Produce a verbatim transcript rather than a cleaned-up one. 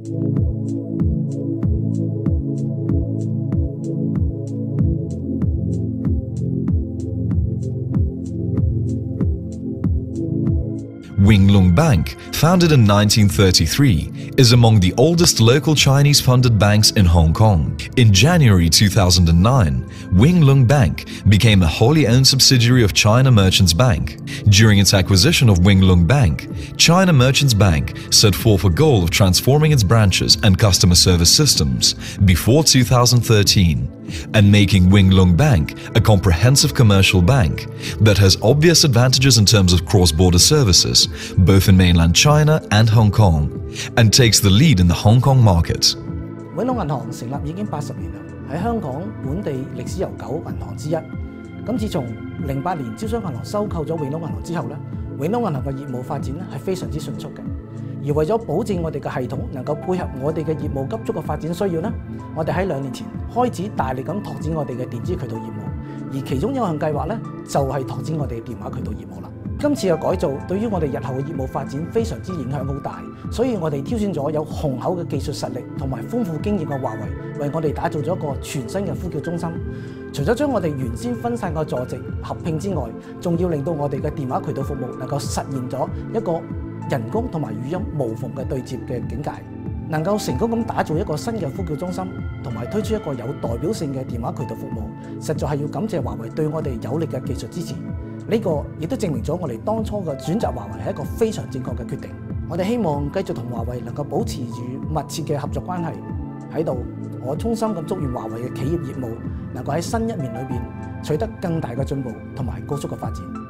Winglong Bank, founded in nineteen thirty-three, is among the oldest local Chinese-funded banks in Hong Kong. In January two thousand nine, Winglong Bank became a wholly owned subsidiary of China Merchants Bank. During its acquisition of Winglong Bank, China Merchants Bank set forth a goal of transforming its branches and customer service systems before two thousand thirteen, and making Winglong Bank a comprehensive commercial bank that has obvious advantages in terms of cross-border services, both in mainland China and Hong Kong, and takes the lead in the Hong Kong market. 永隆銀行成立已經八十年啦，喺香港本地歷史悠久銀行之一。咁自從零八年招商銀行收購咗永隆銀行之後咧，永隆銀行嘅業務發展咧係非常之迅速嘅。而為咗保證我哋嘅系統能夠配合我哋嘅業務急速嘅發展需要咧，我哋喺兩年前開始大力咁拓展我哋嘅電子渠道業務，而其中一項計劃咧就係拓展我哋電話渠道業務啦。今次嘅改造對於我哋日後嘅業務發展非常之影響好大，所以我哋挑選咗有雄厚嘅技術實力同埋豐富經驗嘅華為，為我哋打造咗一個全新嘅呼叫中心。除咗將我哋原先分散嘅座席合併之外，仲要令到我哋嘅電話渠道服務能夠實現咗一個人工同埋語音無縫嘅對接嘅境界，能夠成功咁打造一個新嘅呼叫中心，同埋推出一個有代表性嘅電話渠道服務，實在係要感謝華為對我哋有力嘅技術支持。呢個亦都證明咗我哋當初嘅選擇華為係一個非常正確嘅決定。我哋希望繼續同華為能夠保持住密切嘅合作關係。喺度，我衷心咁祝願華為嘅企業業務能夠喺新一年裏邊取得更大嘅進步同埋高速嘅發展。